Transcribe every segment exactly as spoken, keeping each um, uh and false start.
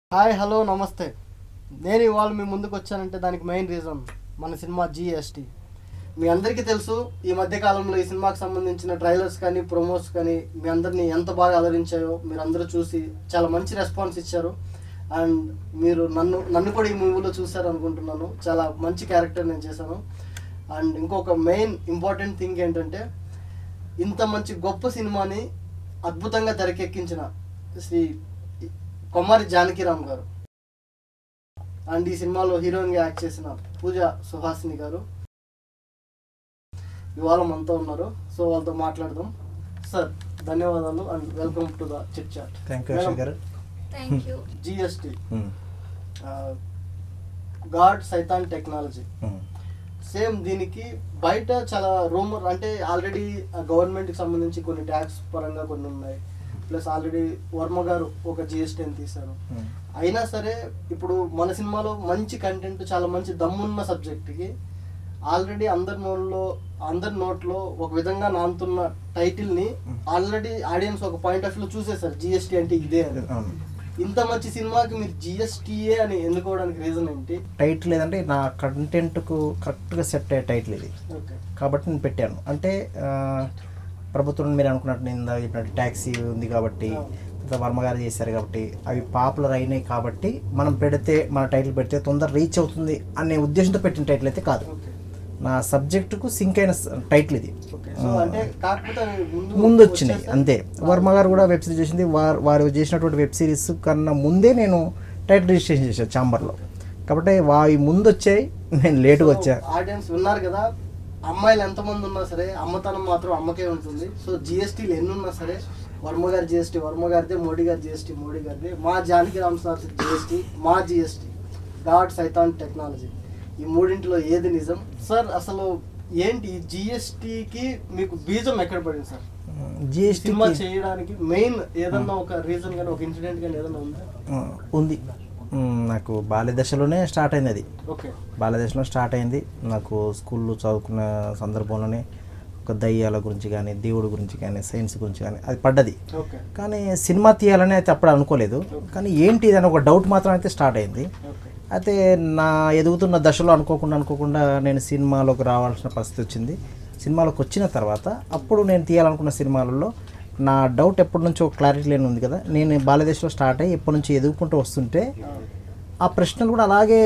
Hi hello నమస్తే. నేను ఇవాళ మీ ముందుకు వచ్చానంటే దానికి మెయిన్ రీజన్ మన సినిమా జిఎస్టీ. మీ అందరికీ తెలుసు, ఈ మధ్యకాలంలో ఈ సినిమాకి సంబంధించిన ట్రైలర్స్ కానీ ప్రోమోస్ కానీ మీ అందరినీ ఎంత బాగా అలరించాయో మీరు అందరూ చూసి చాలా మంచి రెస్పాన్స్ ఇచ్చారు. అండ్ మీరు నన్ను నన్ను కూడా ఈ మూవీలో చూసారు అనుకుంటున్నాను. చాలా మంచి క్యారెక్టర్ నేను చేశాను. అండ్ ఇంకొక మెయిన్ ఇంపార్టెంట్ థింగ్ ఏంటంటే, ఇంత మంచి గొప్ప సినిమాని అద్భుతంగా తెరకెక్కించిన శ్రీ కొమ్మారి జానకిరామ్ గారు అండ్ ఈ సినిమాలో హీరోయిన్గా యాక్ట్ చేసిన పూజా సుహాసిని గారు ఇవాళ మనతో ఉన్నారు. సో వాళ్ళతో మాట్లాడదాం. సార్ ధన్యవాదాలు and welcome to the chit chat. GST god Saitan technology. Same దీనికి బయట చాలా రూమర్, అంటే ఆల్రెడీ గవర్నమెంట్కి సంబంధించి కొన్ని ట్యాక్స్ పరంగా కొన్ని ఉన్నాయి, ప్లస్ ఆల్రెడీ వర్మ గారు ఒక జిఎస్టీ అని తీశారు. అయినా సరే ఇప్పుడు మన సినిమాలో మంచి కంటెంట్, చాలా మంచి దమ్మున్న సబ్జెక్ట్కి ఆల్రెడీ అందరి నోట్లో అందరి నోట్లో ఒక విధంగా నానుతున్న టైటిల్ని ఆల్రెడీ ఆడియన్స్ ఒక పాయింట్ ఆఫ్ వ్యూలో చూసేసారు, జిఎస్టీ అంటే ఇదే అని. ఇంత మంచి సినిమాకి మీరు జిఎస్టీఏ అని ఎన్నుకోవడానికి రీజన్ ఏంటి? టైటిల్ ఏదంటే నా కంటెంట్కు కరెక్ట్గా సెట్ అయ్యే టైటిల్ ఇది, కాబట్టి నేను పెట్టాను. అంటే ప్రభుత్వం మీరు అనుకున్నట్టు నేను చెప్పినట్టు ట్యాక్సీ ఉంది కాబట్టి, వర్మగారు చేశారు కాబట్టి, అవి పాపులర్ అయినాయి కాబట్టి మనం పెడితే, మన టైటిల్ పెడితే తొందర రీచ్ అవుతుంది అనే ఉద్దేశంతో పెట్టిన టైటిల్ అయితే కాదు. నా సబ్జెక్టుకు సింక్ అయిన టైటిల్ ఇది. ముందు వచ్చినాయి అంతే. వర్మగారు కూడా వెబ్ సిరీస్ చేసింది, వారు వారు చేసినటువంటి వెబ్ సిరీస్ కన్నా ముందే నేను టైటిల్ రిజిస్ట్రేషన్ చేశాను ఛాంబర్లో, కాబట్టి వావి ముందు వచ్చాయి, నేను లేటుగా వచ్చా. ఆడియన్స్ ఉన్నారు కదా, అమ్మాయిలు ఎంతమంది ఉన్నా సరే అమ్మతనం మాత్రం అమ్మకే ఉంటుంది. సో జిఎస్టీలు ఎన్ని ఉన్నా సరే వర్మ గారి జిఎస్టీ వర్మ గారిదే, మోడీ గారి జిఎస్టీ మోడీ గారిదే, మా జానకిరామ్ సార్ జిఎస్టీ మా జిఎస్టీ, గాడ్ సైతాన్ టెక్నాలజీ, ఈ మూడింటిలో ఏది నిజం? సార్ అసలు ఏంటి జిఎస్టీకి మీకు బీజం ఎక్కడ పడింది సార్? జిఎస్టీ సినిమా చేయడానికి మెయిన్ ఏదన్నా ఒక రీజన్ కానీ ఒక ఇన్సిడెంట్ కానీ ఏదన్నా ఉందా? ఉంది. నాకు బాల్య దశలోనే స్టార్ట్ అయింది అది. బాల్య దశలో స్టార్ట్ అయింది. నాకు స్కూల్లో చదువుకున్న సందర్భంలోనే ఒక దయ్యాల గురించి కానీ, దేవుడి గురించి కానీ, సైన్స్ గురించి కానీ అది పడ్డది. కానీ సినిమా తీయాలని అయితే అప్పుడు అనుకోలేదు. కానీ ఏంటి ఇది అని ఒక డౌట్ మాత్రం అయితే స్టార్ట్ అయింది. అయితే నా ఎదుగుతున్న దశలో అనుకోకుండా అనుకోకుండా నేను సినిమాలోకి రావాల్సిన పరిస్థితి వచ్చింది. సినిమాలోకి వచ్చిన తర్వాత అప్పుడు నేను తీయాలనుకున్న సినిమాలలో నా డౌట్ ఎప్పటి నుంచో క్లారిటీ లేని ఉంది కదా, నేను బాల్యదశలో స్టార్ట్ అయ్యి ఎప్పటి నుంచి ఎదుగుకుంటూ వస్తుంటే ఆ ప్రశ్నలు కూడా అలాగే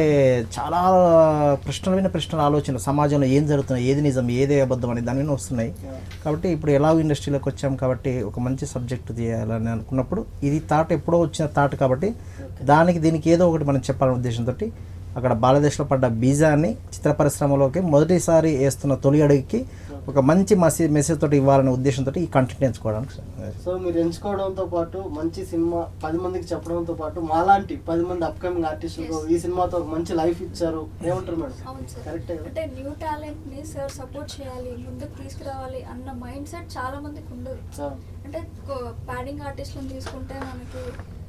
చాలా ప్రశ్నలమైన ప్రశ్నలు, ఆలోచన సమాజంలో ఏం జరుగుతున్నాయి, ఏది నిజం ఏది అబద్ధం అనే దాని మీద వస్తున్నాయి. కాబట్టి ఇప్పుడు ఎలా ఇండస్ట్రీలోకి వచ్చాం కాబట్టి ఒక మంచి సబ్జెక్ట్ తీయాలని అనుకున్నప్పుడు ఇది థాట్ ఎప్పుడో వచ్చిన థాట్ కాబట్టి దానికి దీనికి ఏదో ఒకటి మనం చెప్పాలనే ఉద్దేశంతో అక్కడ బాల్యదశలో పడ్డ బీజాన్ని చిత్ర పరిశ్రమలోకి మొదటిసారి వేస్తున్న తొలి అడుగుకి ఒక మంచి మెసేజ్ మెసేజ్ తోటి ఇవ్వాలనే ఉద్దేశంతో ఈ కంటెంట్ ఎంచుకోవడానికి. సో మీరు ఎంచుకోవడంతో పాటు మంచి సినిమా పది మందికి చెప్పడంతో పాటు మాలాంటి పది మంది అప్కమింగ్ ఆర్టిస్టులకు ఈ సినిమాతో మంచి లైఫ్ ఇచ్చారు. ఏమంటారు మేడం? కరెక్ట్. అంటే న్యూ టాలెంట్ ని సార్ సపోర్ట్ చేయాలి, ముందుకు తీసుకురావాలి అన్న మైండ్ సెట్ చాలా మందికి ఉండదు. అంటే ప్యాడింగ్ ఆర్టిస్టులను తీసుకుంటే మనకి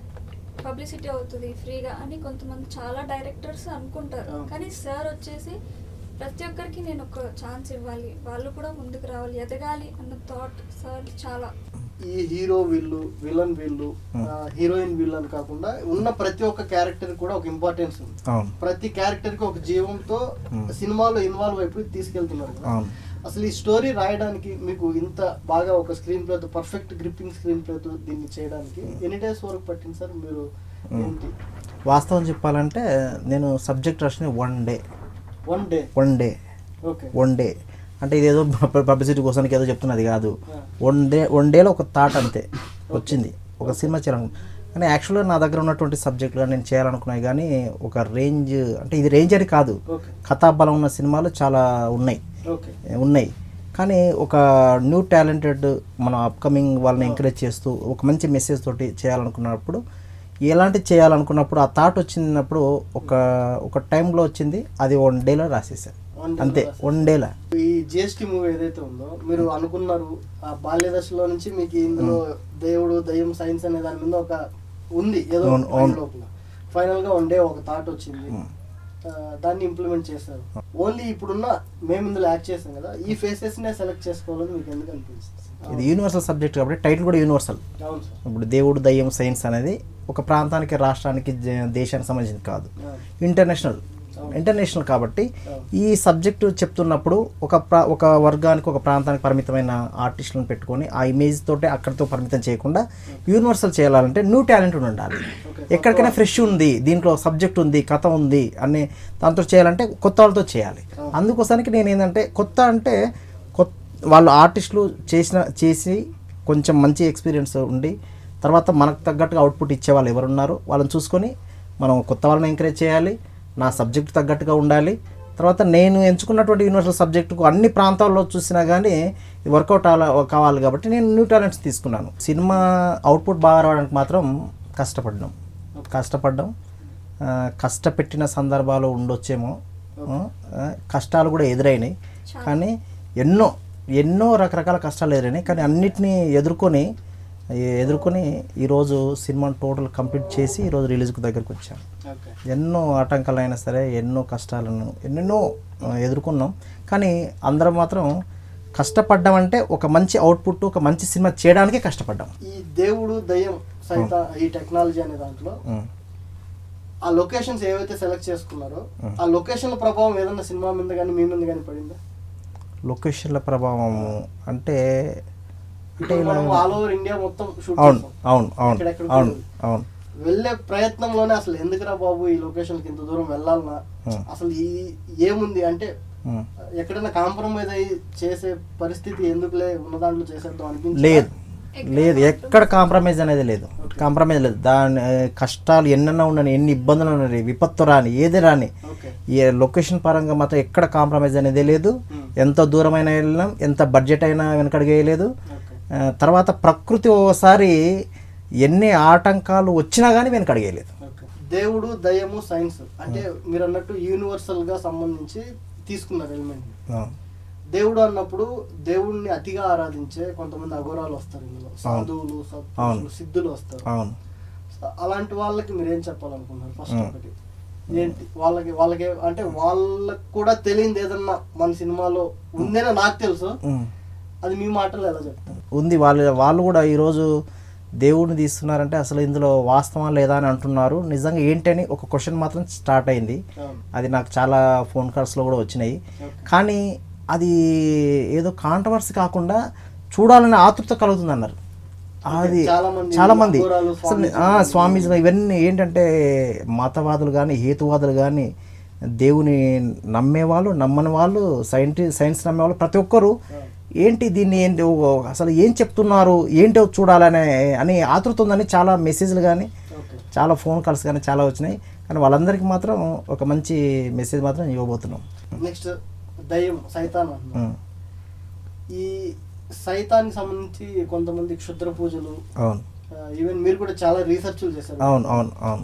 పబ్లిసిటీ అవుతుంది ఫ్రీగా అని కొంతమంది చాలా డైరెక్టర్స్ అనుకుంటారు. కానీ సార్ వచ్చేసి ప్రతి ఒక్కరికి నేను ఒక ఛాన్స్ ఇవ్వాలి, వాళ్ళు కూడా ముందుకు రావాలి, ఎదగాలి అన్న థాట్ సార్ చాలా. ఈ హీరో వీళ్ళు, విలన్ వీళ్ళు, హీరోయిన్ వీళ్ళు అని కాకుండా ఉన్న ప్రతి ఒక్క క్యారెక్టర్ కూడా ఒక ఇంపార్టెన్స్ ఉంది. ప్రతి క్యారెక్టర్ కి ఒక జీవంతో సినిమాలో ఇన్వాల్వ్ అయిపోయి తీసుకెళ్తున్నారు. అసలు ఈ స్టోరీ రాయడానికి మీకు ఇంత బాగా ఒక స్క్రీన్ ప్లేతో, పర్ఫెక్ట్ గ్రిప్పింగ్ స్క్రీన్ ప్లేతో దీన్ని చేయడానికి ఎన్ని డేస్ వరకు పట్టింది సార్? మీరు ఏంటి వాస్తవం చెప్పాలంటే నేను సబ్జెక్ట్ రాసిన one day one day one day one day అంటే ఇదేదో పబ్లిసిటీ కోసానికి ఏదో చెప్తున్నది కాదు. వన్ డే వన్ డేలో ఒక థాట్ అంతే వచ్చింది, ఒక సినిమా చేయాలను. కానీ యాక్చువల్గా నా దగ్గర ఉన్నటువంటి సబ్జెక్టుగా నేను చేయాలనుకున్నాయి, కానీ ఒక రేంజ్ అంటే ఇది రేంజ్ అని కాదు, కథాబలం ఉన్న సినిమాలు చాలా ఉన్నాయి ఉన్నాయి కానీ ఒక న్యూ టాలెంటెడ్ మన అప్కమింగ్ వాళ్ళని ఎంకరేజ్ చేస్తూ ఒక మంచి మెసేజ్ తోటి చేయాలనుకున్నప్పుడు, ఎలాంటి చేయాలనుకున్నప్పుడు ఆ థాట్ వచ్చినప్పుడు ఒక ఒక టైంలో వచ్చింది, అది వన్ డేలో రాసేసాను అంతే. వన్ డేలో ఈ జిఎస్టీ మూవీ ఏదైతే ఉందో మీరు అనుకున్నారు, ఆ బాల్య దశలో నుంచి మీకు ఇందులో దేవుడు, దయ్యం, సైన్స్ అనే దాని మీద ఒక ఉంది ఏదో లోపల. ఫైనల్ గా వన్ డే ఒక థాట్ వచ్చింది, దాన్ని ఇంప్లిమెంట్ చేశారు. ఓన్లీ ఇప్పుడున్న మేము ఇందులో యాక్ట్ చేసాం కదా, ఈ ఫేసెస్ నే సెలెక్ట్ చేసుకోవాలని మీకు ఎందుకు అనిపిస్తుంది? ఇది యూనివర్సల్ సబ్జెక్ట్ కాబట్టి టైటిల్ కూడా యూనివర్సల్. అవును సార్. ఇప్పుడు దేవుడు దయ్యం సైన్స్ అనేది ఒక ప్రాంతానికి రాష్ట్రానికి జ- దేశానికి సంబంధించింది కాదు, ఇంటర్నేషనల్ ఇంటర్నేషనల్ కాబట్టి ఈ సబ్జెక్టు చెప్తున్నప్పుడు ఒక ప్రా ఒక వర్గానికి ఒక ప్రాంతానికి పరిమితమైన ఆర్టిస్టులను పెట్టుకొని ఆ ఇమేజ్ తోటే అక్కడితో పరిమితం చేయకుండా యూనివర్సల్ చేయాలంటే న్యూ టాలెంట్ ఉండాలి. ఎక్కడికైనా ఫ్రెష్ ఉంది, దీంట్లో సబ్జెక్ట్ ఉంది, కథ ఉంది అనే దాంతో చేయాలంటే కొత్త వాళ్ళతో చేయాలి. అందుకోసానికి నేను ఏంటంటే కొత్త అంటే కొత్త వాళ్ళు ఆర్టిస్టులు చేసిన చేసి కొంచెం మంచి ఎక్స్పీరియన్స్ ఉండి తర్వాత మనకు తగ్గట్టుగా అవుట్పుట్ ఇచ్చే వాళ్ళు ఎవరున్నారో వాళ్ళని చూసుకొని మనం కొత్త వాళ్ళని ఎంకరేజ్ చేయాలి. నా సబ్జెక్ట్ తగ్గట్టుగా ఉండాలి. తర్వాత నేను ఎంచుకున్నటువంటి యూనివర్సల్ సబ్జెక్టుకు అన్ని ప్రాంతాల్లో చూసినా కానీ వర్కౌట్ అలా కావాలి కాబట్టి నేను న్యూ టాలెంట్స్ తీసుకున్నాను. సినిమా అవుట్పుట్ బాగా రావడానికి మాత్రం కష్టపడ్డాం కష్టపడ్డాం ఆ, కష్టపెట్టిన సందర్భాలు ఉండొచ్చేమో, ఆ, కష్టాలు కూడా ఎదురైనాయి. కానీ ఎన్నో ఎన్నో రకరకాల కష్టాలు ఎదురైనాయి. కానీ అన్నిటినీ ఎదుర్కొని ఎదుర్కొని ఈరోజు సినిమాను టోటల్ కంప్లీట్ చేసి ఈరోజు రిలీజ్కి దగ్గరికి వచ్చాం. ఎన్నో ఆటంకాలు అయినా సరే ఎన్నో కష్టాలను ఎన్నెన్నో ఎదుర్కొన్నాం. కానీ అందరం మాత్రం కష్టపడ్డాం అంటే ఒక మంచి అవుట్పుట్ ఒక మంచి సినిమా చేయడానికే కష్టపడ్డాం. ఈ దేవుడు దయ్యం సైత ఈ టెక్నాలజీ అనే దాంట్లో ఆ లొకేషన్స్ ఏవైతే సెలెక్ట్ చేసుకున్నారో ఆ లొకేషన్ ప్రభావం ఏదన్నా సినిమా మీద కానీ మీ మీద కానీ పడిందా? లొకేషన్ల ప్రభావం అంటే ఇప్పుడు మనం ఆల్ ఓవర్ ఇండియా మొత్తం షూట్ అవును చేస్తాం. అవును అవును ఎక్కడెక్కడ అవును అవును వెళ్ళే ప్రయత్నంలోనే అసలు ఎందుకురా బాబు ఈ లొకేషన్ కి ఇంత దూరం వెళ్ళాలన్నా అసలు ఈ ఏముంది అంటే ఎక్కడైనా కాంప్రమైజ్ అయ్యి చేసే పరిస్థితి ఎందుకులే ఉన్న దాంట్లో చేసేద్దాం అనిపించింది? లేదు లేదు ఎక్కడ కాంప్రమైజ్ అనేది లేదు. కాంప్రమైజ్ లేదు. దాని కష్టాలు ఎన్నెన్నో ఉన్నాయి, ఎన్ని ఇబ్బందులు ఉన్నాయి, విపత్తు రాని ఏది రాని ఈ లొకేషన్ పరంగా మాత్రం ఎక్కడ కాంప్రమైజ్ అనేది లేదు. ఎంత దూరమైనా వెళ్ళినాం, ఎంత బడ్జెట్ అయినా వెనకడికి వేయలేదు. తర్వాత ప్రకృతి ఓసారి ఎన్ని ఆటంకాలు వచ్చినా కానీ వెనకడికి వేయలేదు. దేవుడు దయ్యము సైన్స్ అంటే మీరు అన్నట్టు యూనివర్సల్ గా సంబంధించి తీసుకున్నారు ఎలిమెంట్. దేవుడు అన్నప్పుడు దేవుడిని అతిగా ఆరాధించే కొంతమంది అఘోరాలు వస్తారు, ఇందులో సాధువులు సత్పురుషులు సిద్ధులు వస్తారు. అలాంటి వాళ్ళకి మీరేం చెప్పాలనుకున్నారు? ఫస్ట్ ఒకటి ఏంటి వాళ్ళకి వాళ్ళకి అంటే వాళ్ళకి కూడా తెలియదు ఏదన్నా మన సినిమాలో ఉందేనా? నాకు తెలుసు, అది మీ మాటలు ఎలా చెప్తారు? ఉంది. వాళ్ళు వాళ్ళు కూడా ఈరోజు దేవుడిని తీస్తున్నారంటే అసలు ఇందులో వాస్తవం లేదా అని అంటున్నారు. నిజంగా ఏంటని ఒక క్వశ్చన్ మాత్రం స్టార్ట్ అయింది. అది నాకు చాలా ఫోన్ కాల్స్లో కూడా వచ్చినాయి. కానీ అది ఏదో కాంట్రవర్సీ కాకుండా చూడాలనే ఆతృత కలుగుతుంది అన్నారు. అది చాలామంది అసలు స్వామీజీలు ఇవన్నీ ఏంటంటే మతవాదులు కానీ హేతువాదులు కానీ దేవుని నమ్మేవాళ్ళు నమ్మని వాళ్ళు సైంటి సైన్స్ నమ్మేవాళ్ళు ప్రతి ఒక్కరు ఏంటి దీన్ని ఏంటి అసలు ఏం చెప్తున్నారు ఏంటో చూడాలనే అని ఆతృత ఉందని చాలా మెసేజ్లు కానీ చాలా ఫోన్ కాల్స్ కానీ చాలా వచ్చినాయి. కానీ వాళ్ళందరికీ మాత్రం ఒక మంచి మెసేజ్ మాత్రం ఇవ్వబోతున్నాం. నెక్స్ట్ దయ్యం సైతాన్ అంటున్నాం. ఈ సైతానికి సంబంధించి కొంతమంది క్షుద్ర పూజలు, అవును ఈవెన్ మీరు కూడా చాలా రీసెర్చ్లు చేశారు. అవును అవును అవును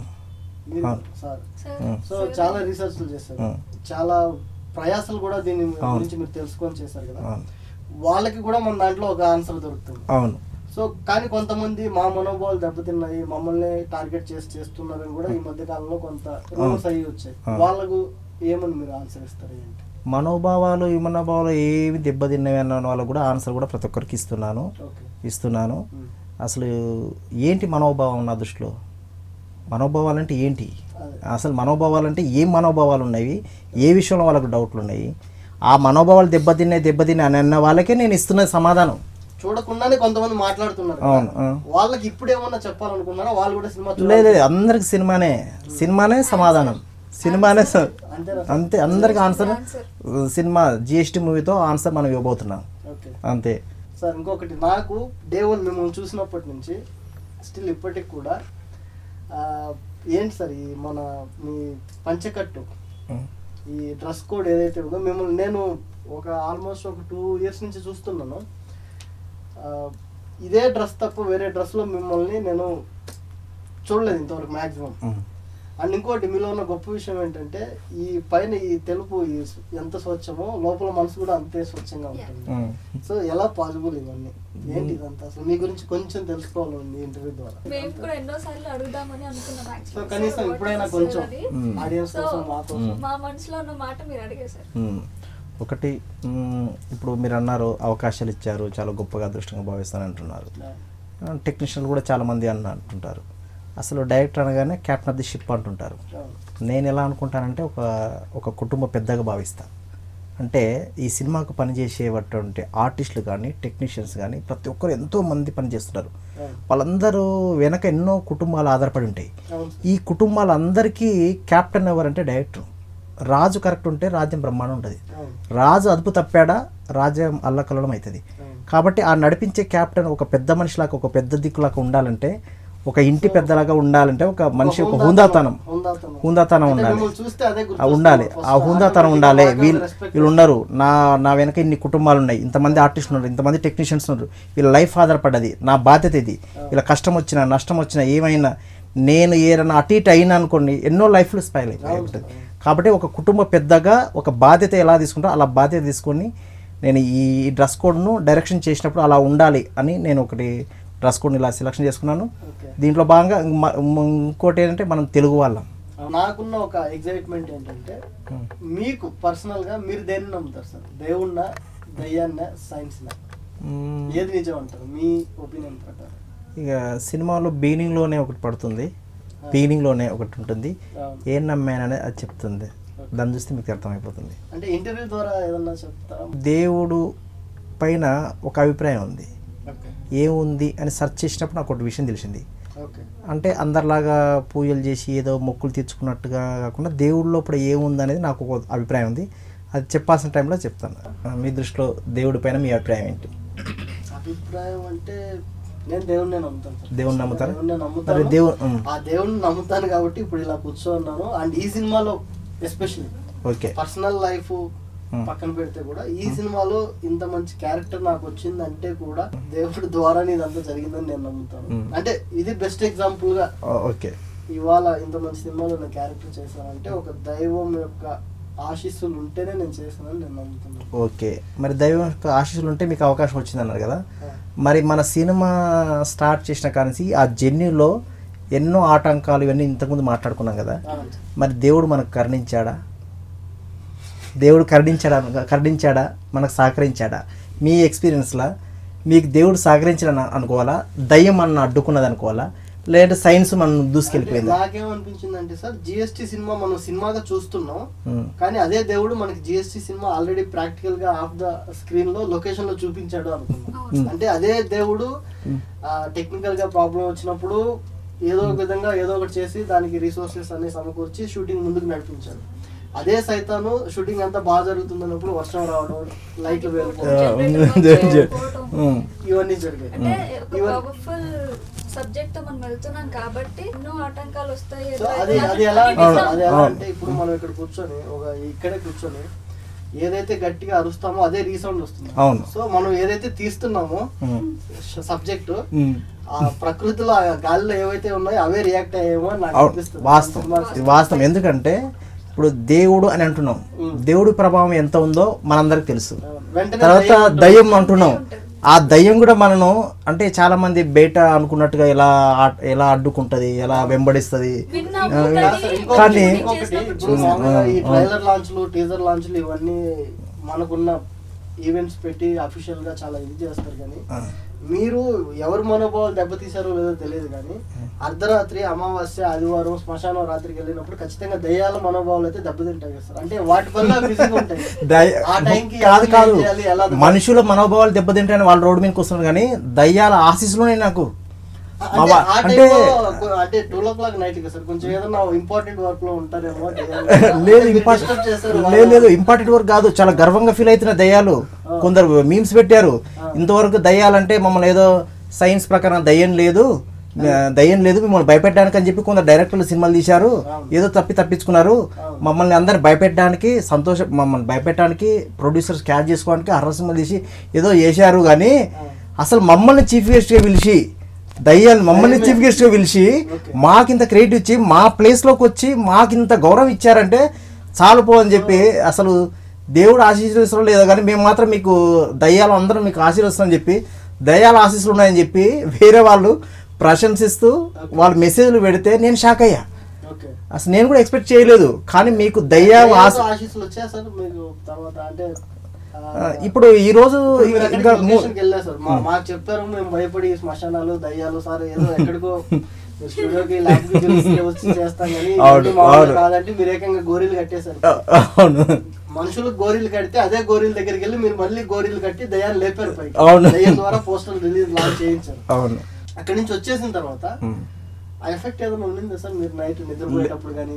సార్ సో చాలా రీసెర్చ్లు చేశారు, చాలా ప్రయాసాలు కూడా దీని గురించి మీరు తెలుసుకొని చేశారు కదా. వాళ్ళకి కూడా మన దాంట్లో ఒక ఆన్సర్ దొరుకుతుంది. అవును. సో కానీ కొంతమంది మా మనోభావాలు దెబ్బతిన్నాయి, మమ్మల్ని టార్గెట్ చేసి చేస్తున్నారని కూడా ఈ మధ్య కాలంలో కొంత రూమర్స్ అయ్యి వచ్చాయి. వాళ్ళకు ఏమని మీరు ఆన్సర్ ఇస్తారు? ఏంటి మనోభావాలు ఈ మనోభావాలు ఏవి దెబ్బతిన్నవి అన్న వాళ్ళకు కూడా ఆన్సర్ కూడా ప్రతి ఒక్కరికి ఇస్తున్నాను ఇస్తున్నాను అసలు ఏంటి మనోభావం నా దృష్టిలో? మనోభావాలు అంటే ఏంటి? అసలు మనోభావాలు అంటే ఏం మనోభావాలు ఉన్నాయి, ఏ విషయంలో వాళ్ళకు డౌట్లు ఉన్నాయి, ఆ మనోభావాలు దెబ్బతిన్నాయి దెబ్బతిన్నాయి అని అన్న వాళ్ళకే నేను ఇస్తున్న సమాధానం. చూడకుండానే కొంతమంది మాట్లాడుతున్నారు. వాళ్ళకి ఇప్పుడు ఏమన్నా చెప్పాలనుకున్నారా? వాళ్ళు కూడా సినిమా లేదు లేదు అందరికి సినిమానే సినిమానే సమాధానం, సినిమానే అంతే. అందరికి ఆన్సర్ సినిమా జిఎస్టీ మూవీతో ఆన్సర్ మనం ఇవ్వబోతున్నాం అంతే. సార్ ఇంకొకటి, నాకు డే వన్ మిమ్మల్ని చూసినప్పటి నుంచి స్టిల్ ఇప్పటికి కూడా ఏంటి సార్ ఈ మన మీ పంచకట్టు ఈ డ్రెస్ కోడ్ ఏదైతే ఉందో మిమ్మల్ని నేను ఒక ఆల్మోస్ట్ ఒక టూ ఇయర్స్ నుంచి చూస్తున్నాను. ఇదే డ్రెస్ తప్ప వేరే డ్రెస్లో మిమ్మల్ని నేను చూడలేదు ఇంతవరకు మ్యాక్సిమం. అండ్ ఇంకోటి మీలో ఉన్న గొప్ప విషయం ఏంటంటే ఈ పైన ఈ తెలుపు ఎంత స్వచ్ఛమో లోపల మనసు కూడా అంతే స్వచ్ఛంగా ఉంటుంది. సో ఎలా పాసిబుల్ ఇవన్నీ ఏంటి ఇదంతా? అసలు మీ గురించి కొంచెం తెలుసుకోవాలి ఇంటర్వ్యూ ద్వారా. మేము కూడా ఎన్నో సార్లు అడుగుదామని అనుకున్నాం. సో కనీసం ఇప్పుడైనా కొంచెం ఆడియన్స్ కోసం మా కోసం మా మనసులో ఉన్న మాట మీరు అడిగేశారు. ఒకటి మ్, ఇప్పుడు మీరు అన్నారు అవకాశాలు ఇచ్చారు, చాలా గొప్పగా అదృష్టంగా భావిస్తాను అంటున్నారు. టెక్నీషియన్లు కూడా చాలామంది అన్న అంటుంటారు. అసలు డైరెక్టర్ అనగానే క్యాప్టెన్ ఆఫ్ ది షిప్ అంటుంటారు. నేను ఎలా అనుకుంటానంటే ఒక ఒక కుటుంబ పెద్దగా భావిస్తాను. అంటే ఈ సినిమాకు పనిచేసేటువంటి ఆర్టిస్టులు కానీ టెక్నీషియన్స్ కానీ ప్రతి ఒక్కరు ఎంతో మంది పనిచేస్తున్నారు. వాళ్ళందరూ వెనక ఎన్నో కుటుంబాలు ఆధారపడి ఉంటాయి. ఈ కుటుంబాలందరికీ క్యాప్టెన్ ఎవరంటే డైరెక్టర్. రాజు కరెక్ట్ ఉంటే రాజ్యం బ్రహ్మాండం ఉంటుంది. రాజు అదుపు తప్పాడా రాజ్యం అల్లకల్లోలం అవుతుంది. కాబట్టి ఆ నడిపించే క్యాప్టెన్ ఒక పెద్ద మనిషిలాగా ఒక పెద్ద దిక్కులాగా ఉండాలంటే, ఒక ఇంటి పెద్దలాగా ఉండాలంటే ఒక మనిషి ఒక హుందాతనం హుందాతనం ఉండాలి ఉండాలి ఆ హుందాతనం ఉండాలి. వీళ్ళు వీళ్ళు ఉన్నారు, నా నా వెనక ఇన్ని కుటుంబాలు ఉన్నాయి, ఇంతమంది ఆర్టిస్టులు ఉన్నారు, ఇంతమంది టెక్నీషియన్స్ ఉన్నారు, వీళ్ళ లైఫ్ ఆధారపడ్డది, నా బాధ్యత ఇది. వీళ్ళ కష్టం వచ్చినా నష్టం వచ్చినా ఏమైనా నేను ఏదైనా అటు ఇటు అయినా అనుకోండి ఎన్నో లైఫ్లు స్పైల్ అయిపోయి ఉంటుంది. కాబట్టి ఒక కుటుంబ పెద్దగా ఒక బాధ్యత ఎలా తీసుకుంటా అలా బాధ్యత తీసుకొని నేను ఈ డ్రెస్ కోడ్ను డైరెక్షన్ చేసినప్పుడు అలా ఉండాలి అని నేను ఒకటి డ్రెస్ కోడ్ని ఇలా సెలెక్షన్ చేసుకున్నాను. దీంట్లో భాగంగా ఇంకోటి ఏంటంటే మనం తెలుగు వాళ్ళం. నాకున్న ఒక ఎగ్జైట్మెంట్ ఏంటంటే మీకు పర్సనల్గా మీరు దేన్ని నమ్ముతారు సార్? దేవుణ్ణ, దయ్యాన్న, సైన్స్న? ఏది నిజం అంటారు మీ ఒపీనియన్ ప్రకారం? ఇక సినిమాలో బిగినింగ్లోనే ఒకటి పడుతుంది, బిగినింగ్లోనే ఒకటి ఉంటుంది, ఏం నమ్మాననే అది చెప్తుంది. దాన్ని చూస్తే మీకు అర్థమైపోతుంది. అంటే ఇంటర్వ్యూ ద్వారా ఏదన్నా చెప్తారా? దేవుడు పైన ఒక అభిప్రాయం ఉంది, ఏముంది అని సెర్చ్ చేసినప్పుడు నాకు ఒక విషయం తెలిసింది. అంటే అందరిలాగా పూజలు చేసి ఏదో మొక్కులు తీర్చుకున్నట్టుగా కాకుండా దేవుడి లోపల ఏముంది అనేది నాకు ఒక అభిప్రాయం ఉంది. అది చెప్పాల్సిన టైంలో చెప్తాను. మీ దృష్టిలో దేవుడి పైన మీ అభిప్రాయం ఏంటి? అభిప్రాయం అంటే నేను దేవుడిని నమ్ముతాను. దేవుడిని నమ్ముతారు? నమ్ముతాను దేవుడు ఆ దేవుడిని నమ్ముతాను కాబట్టి ఇప్పుడు ఇలా కూర్చోన్నాను. అండ్ ఈ సినిమాలో ఎస్పెషల్లీ ఓకే పర్సనల్ లైఫ్ పక్కన పెడితే కూడా ఈ సినిమాలో ఇంత మంచి క్యారెక్టర్ నాకు వచ్చిందంటే కూడా దేవుడి ద్వారా ఇదంతా జరిగిందని నేను నమ్ముతాను. అంటే ఇది బెస్ట్ ఎగ్జాంపుల్ గా ఓకే ఇవాళ ఇంత మంచి సినిమాలో నేను క్యారెక్టర్ చేశానంటే ఒక దైవం యొక్క ఆశీస్సులు ఉంటేనే నేను చేశానని నేను నమ్ముతున్నాను. ఓకే, మరి దైవం యొక్క ఆశీస్సులు ఉంటే మీకు అవకాశం వచ్చింది అన్నారు కదా, మరి మన సినిమా స్టార్ట్ చేసిన కానీ ఆ జర్నీలో ఎన్నో ఆటంకాలు ఇవన్నీ ఇంతకుముందు మాట్లాడుకున్నాం కదా, మరి దేవుడు మనకు కరుణించాడా? దేవుడు కరుణించాడా కరుణించాడా మనకు సహకరించాడా? మీ ఎక్స్పీరియన్స్లో మీకు దేవుడు సహకరించాడని అనుకోవాలా, దయ్యం మన అడ్డుకున్నది అనుకోవాలా, లేదంటే సైన్స్ మనం దూసుకెళ్ళిపోయింది? నాకేమనిపించింది అంటే సార్, జిఎస్టీ సినిమా మనం సినిమాగా చూస్తున్నాం కానీ అదే దేవుడు మనకి జిఎస్టీ సినిమా ఆల్రెడీ ప్రాక్టికల్ గా ఆఫ్ ద స్క్రీన్ లో లొకేషన్ లో చూపించాడు అనుకున్నాం. అంటే అదే దేవుడు టెక్నికల్ గా ప్రాబ్లం వచ్చినప్పుడు ఏదో ఒక విధంగా ఏదో ఒకటి చేసి దానికి రిసోర్సెస్ అన్ని సమకూర్చి షూటింగ్ ముందుకు నడిపించాడు. అదే సైతాను షూటింగ్ అంతా బాగా జరుగుతున్నప్పుడు వర్షం రావడం, లైట్లు వెళ్ళిపోవడం ఇవన్నీ జరిగాయి. సబ్జెక్ట్ తో మనం వెళ్తున్నాం కాబట్టి ఎన్నో ఆటంకాలు వస్తాయి. అది అది ఎలా అది ఎలా అంటే ఇప్పుడు మనం ఇక్కడ కూర్చొని ఒక ఇక్కడే కూర్చొని ఏదైతే గట్టిగా అరుస్తామో అదే రీసౌండ్ వస్తుంది. సో మనం ఏదైతే తీస్తున్నామో సబ్జెక్ట్ ఆ ప్రకృతిలో గాలిలో ఏవైతే ఉన్నాయో అవే రియాక్ట్ అయ్యేమో నాకు అనిపిస్తుంది. వాస్తవం వాస్తవం ఎందుకంటే ఇప్పుడు దేవుడు అని అంటున్నాం, దేవుడి ప్రభావం ఎంత ఉందో మనందరికి తెలుసు. తర్వాత దయ్యం అంటున్నాం, ఆ దయ్యం కూడా మనను అంటే చాలా మంది బయట అనుకున్నట్టుగా ఎలా ఎలా అడ్డుకుంటది, ఎలా వెంబడిస్తుంది. కానీ ఈ ట్రైలర్ లాంచ్లు టీజర్ లాంచ్లు ఇవన్నీ మనకున్న ఈవెంట్స్ పెట్టి అఫీషియల్ గా చాలా ఇది చేస్తారు. కానీ మీరు ఎవరు మనోభావాలు దెబ్బతీశారో లేదో తెలియదు కానీ అర్ధరాత్రి, అమావాస్య, ఆదివారం, శ్మశానం రాత్రికి వెళ్ళినప్పుడు ఖచ్చితంగా దయ్యాల మనోభావాలు అయితే దెబ్బతింటాయి సార్. అంటే వాటి వల్ల బిజీగా ఉంటాయి. ఆ టైంకి కాదు కాదు మనుషుల మనోభావాలు దెబ్బతింటాయని వాళ్ళు రోడ్డు మీదకి వస్తున్నారు కానీ దయ్యాల ఆశీస్సులోనే నాకు అంటే two o'clock night sir కొంచెం ఏదన్నా ఇంపార్టెంట్ వర్క్ లో ఉంటారేమో. లేదు లేదు లేదు ఇంపార్టెంట్ వర్క్ కాదు, చాలా గర్వంగా ఫీల్ అవుతున్న దయ్యాలు. కొందరు మీమ్స్ పెట్టారు, ఇంతవరకు దయ్యాలంటే మమ్మల్ని ఏదో సైన్స్ ప్రకారం దయ్యం లేదు దయ్యం లేదు మిమ్మల్ని భయపెట్టడానికి అని చెప్పి కొందరు డైరెక్టర్లు సినిమాలు తీశారు, ఏదో తప్పి తప్పించుకున్నారు. మమ్మల్ని అందరిని భయపెట్టడానికి, సంతోషం మమ్మల్ని భయపెట్టడానికి, ప్రొడ్యూసర్స్ క్యాచ్ చేసుకోవడానికి హర్రర్ సినిమాలు తీసి ఏదో చేశారు. కానీ అసలు మమ్మల్ని చీఫ్ గెస్ట్గా పిలిచి దయ్యాన్ని మమ్మల్ని చీఫ్ గెస్ట్గా పిలిచి మాకింత క్రెడిట్ ఇచ్చి మా ప్లేస్లోకి వచ్చి మాకింత గౌరవం ఇచ్చారంటే చాలుపో అని చెప్పి, అసలు దేవుడు ఆశీర్వదిస్తారో లేదో కానీ మేము మాత్రం మీకు దయ్యాలు అందరం మీకు ఆశీర్వదిస్తామని చెప్పి, దయ్యాల ఆశీస్సులు ఉన్నాయని చెప్పి వేరే వాళ్ళు ప్రశంసిస్తూ వాళ్ళు మెసేజ్లు పెడితే నేను షాక్ అయ్యా. అసలు నేను కూడా ఎక్స్పెక్ట్ చేయలేదు. కానీ మీకు దయ్యా ఆశీస్సులు వచ్చాయి సార్ మీకు తర్వాత? అంటే ఇప్పుడు ఈ రోజు ఇంకా వెళ్ళారు సార్, మాకు చెప్పారు, మేము భయపడి శ్మశానాలు దయ్యాలు సార్ ఏదో ఎక్కడికో స్టూడియోకి వచ్చి చేస్తాం కానీ కాదంటే మీరు ఏకంగా గోరీలు కట్టేశారు. అవును, మనుషులు గోరీలు కడితే అదే గోరీల దగ్గరికి వెళ్ళి మీరు మళ్ళీ గోరీలు కట్టి దయ్యాలు లేపారు పైకి. అవును, దయ్యం ద్వారా పోస్టర్ రిలీజ్ లాంచ్ చేయించారు. అవును, అక్కడి నుంచి వచ్చేసిన తర్వాత ఆ ఎఫెక్ట్ ఏదైనా ఉండిందా సార్ మీరు నైట్ నిద్రపోయేటప్పుడు కానీ?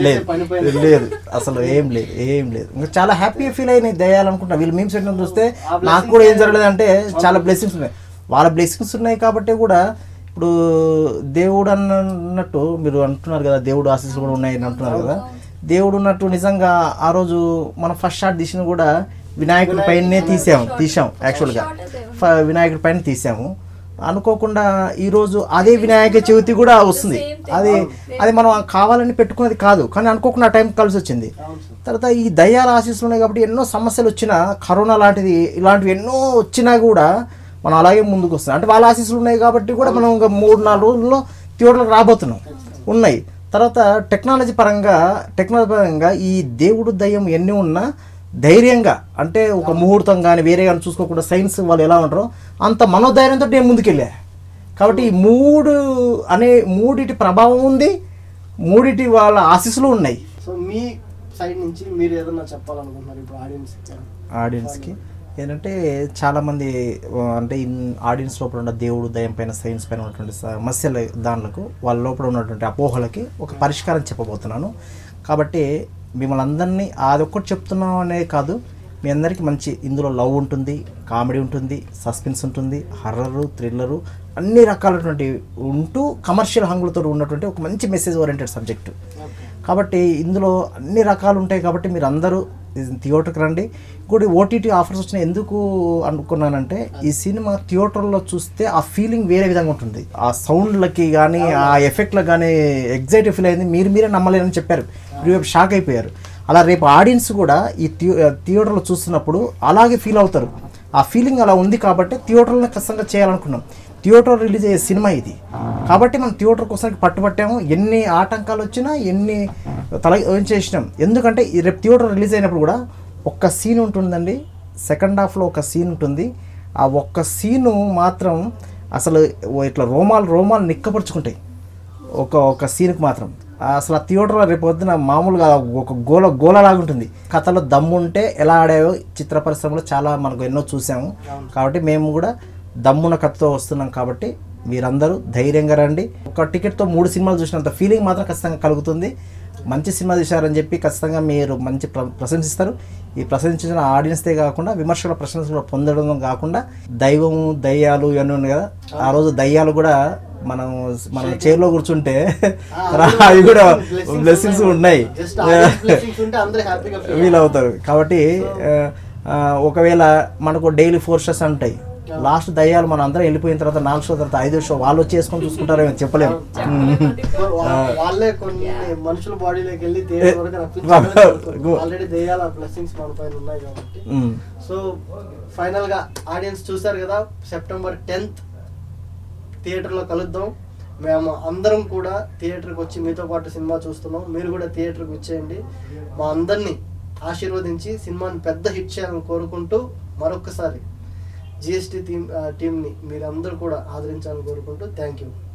లేదు, అసలు ఏం లేదు, ఏం లేదు. ఇంకా చాలా హ్యాపీ ఫీల్ అయినాయి దయ్యాలనుకుంటా. వీళ్ళు మీమ్స్ పెట్టడం చూస్తే నాకు కూడా ఏం జరగలేదు అంటే చాలా బ్లెస్సింగ్స్ ఉన్నాయి. వాళ్ళ బ్లెస్సింగ్స్ ఉన్నాయి కాబట్టి కూడా ఇప్పుడు దేవుడు అన్నట్టు మీరు అంటున్నారు కదా, దేవుడు ఆశీస్సులు కూడా ఉన్నాయని అంటున్నారు కదా. దేవుడు ఉన్నట్టు నిజంగా ఆ రోజు మనం ఫస్ట్ షాట్ తీసిన కూడా వినాయకుడి పైనే తీసాము తీసాం యాక్చువల్గా వినాయకుడి పైన తీసాము. అనుకోకుండా ఈరోజు అదే వినాయక చవితి కూడా వస్తుంది. అది అది మనం కావాలని పెట్టుకునేది కాదు, కానీ అనుకోకుండా ఆ టైం కలిసి వచ్చింది. తర్వాత ఈ దయ్యాల ఆశీస్సులు ఉన్నాయి కాబట్టి ఎన్నో సమస్యలు వచ్చినా, కరోనా లాంటిది ఇలాంటివి ఎన్నో వచ్చినా కూడా మనం అలాగే ముందుకు వస్తాం. అంటే వాళ్ళ ఆశీస్సులు ఉన్నాయి కాబట్టి కూడా మనం ఇంకా మూడు నాలుగు రోజుల్లో థియేటర్లకు రాబోతున్నాం ఉన్నాయి. తర్వాత టెక్నాలజీ పరంగా టెక్నాలజీ పరంగా ఈ దేవుడు దయ్యం ఎన్ని ఉన్నా ధైర్యంగా, అంటే ఒక ముహూర్తం కానీ వేరే కానీ చూసుకోకుండా సైన్స్ వాళ్ళు ఎలా ఉంటారో అంత మనోధైర్యంతో నేను ముందుకెళ్ళా. కాబట్టి ఈ మూడు అనే మూడిటి ప్రభావం ఉంది, మూడిటి వాళ్ళ ఆశీస్సులు ఉన్నాయి. సో మీ సైడ్ నుంచి మీరు ఏదన్నా చెప్పాలనుకుంటున్నారు ఇప్పుడు ఆడియన్స్ ఆడియన్స్కి ఏంటంటే చాలామంది అంటే ఆడియన్స్ లోపల ఉన్న దేవుడు దయ్యం పైన సైన్స్ పైన ఉన్నటువంటి సమస్యల దానిలకు వాళ్ళ లోపల ఉన్నటువంటి అపోహలకి ఒక పరిష్కారం చెప్పబోతున్నాను. కాబట్టి మిమ్మల్ని అందరినీ అదొక్కటి చెప్తున్నాం అనే కాదు, మీ అందరికీ మంచి ఇందులో లవ్ ఉంటుంది, కామెడీ ఉంటుంది, సస్పెన్స్ ఉంటుంది, హర్రరు, థ్రిల్లరు అన్ని రకాలటువంటి ఉంటూ కమర్షియల్ హంగులతో ఉన్నటువంటి ఒక మంచి మెసేజ్ ఓరియంటెడ్ సబ్జెక్టు. కాబట్టి ఇందులో అన్ని రకాలు ఉంటాయి. కాబట్టి మీరు అందరూ థియేటర్కి రండి. ఇంకోటి ఓటీటీ ఆఫర్స్ వచ్చినాయి ఎందుకు అనుకున్నానంటే ఈ సినిమా థియేటర్లో చూస్తే ఆ ఫీలింగ్ వేరే విధంగా ఉంటుంది. ఆ సౌండ్లకి కానీ ఆ ఎఫెక్ట్లకు కానీ ఎగ్జైటివ్ ఫీల్ అయింది. మీరు మీరే నమ్మలేదని చెప్పారు, మీరు షాక్ అయిపోయారు. అలా రేపు ఆడియన్స్ కూడా ఈ థియేటర్లో చూస్తున్నప్పుడు అలాగే ఫీల్ అవుతారు. ఆ ఫీలింగ్ అలా ఉంది కాబట్టి థియేటర్లో ఖచ్చితంగా చేయాలనుకున్నాం. థియేటర్ రిలీజ్ అయ్యే సినిమా ఇది కాబట్టి మనం థియేటర్ కోసం పట్టుబట్టాము. ఎన్ని ఆటంకాలు వచ్చినా ఎన్ని తల చేసినాం. ఎందుకంటే రేపు థియేటర్ రిలీజ్ అయినప్పుడు కూడా ఒక్క సీన్ ఉంటుందండి, సెకండ్ హాఫ్లో ఒక సీన్ ఉంటుంది. ఆ ఒక్క సీను మాత్రం అసలు ఇట్లా రోమాలు రోమాలు నిక్కపరుచుకుంటాయి ఒక ఒక సీన్కి మాత్రం. అసలు ఆ థియేటర్లో రేపు పొద్దున మామూలుగా ఒక గోల గోలలాగా ఉంటుంది. కథలో దమ్ము ఉంటే ఎలా ఆడాయో చిత్ర పరిశ్రమలో చాలా మనకు ఎన్నో చూసాము. కాబట్టి మేము కూడా దమ్మున కథతో వస్తున్నాం. కాబట్టి మీరందరూ ధైర్యంగా రండి. ఒక టికెట్తో మూడు సినిమాలు చూసినంత ఫీలింగ్ మాత్రం ఖచ్చితంగా కలుగుతుంది. మంచి సినిమా చూశారని చెప్పి ఖచ్చితంగా మీరు మంచి ప్ర ప్రశంసిస్తారు. ఈ ప్రశంసించిన ఆడియన్స్దే కాకుండా విమర్శల ప్రశంసలు పొందడం కాకుండా దైవము దయ్యాలు ఇవన్నీ ఉన్నాయి కదా, ఆ రోజు దయ్యాలు కూడా మనం మన చైర్లో కూర్చుంటే అవి కూడా బ్లెస్సింగ్స్ ఉన్నాయి, వీల్ అవుతారు. కాబట్టి ఒకవేళ మనకు డైలీ ఫోర్ షోస్ ఉంటాయి, లాస్ట్ దయ్యాలు మనం అందరం వెళ్ళిపోయిన తర్వాత నాలుగు షో తర్వాత ఐదో షో వాళ్ళు వచ్చి వేసుకొని చూసుకుంటారేమో చెప్పలేము. వాళ్ళే కొన్ని మనుషుల బాడీలోకి వెళ్ళి ఆల్రెడీ దయ్యాల బ్లెస్సింగ్స్ మన పైన ఉన్నాయి కాబట్టి. సో ఫైనల్ గా ఆడియన్స్ చూసారు కదా, సెప్టెంబర్ టెన్త్ థియేటర్లో కలుద్దాం. మేము అందరం కూడా థియేటర్కి వచ్చి మీతో పాటు సినిమా చూస్తున్నాం. మీరు కూడా థియేటర్కి వచ్చేయండి. మా అందరినీ ఆశీర్వదించి సినిమాని పెద్ద హిట్ చేయాలని కోరుకుంటూ మరొకసారి జిఎస్టీ టీమ్ టీమ్ని మీరందరూ కూడా ఆదరించాలని కోరుకుంటూ థ్యాంక్ యూ.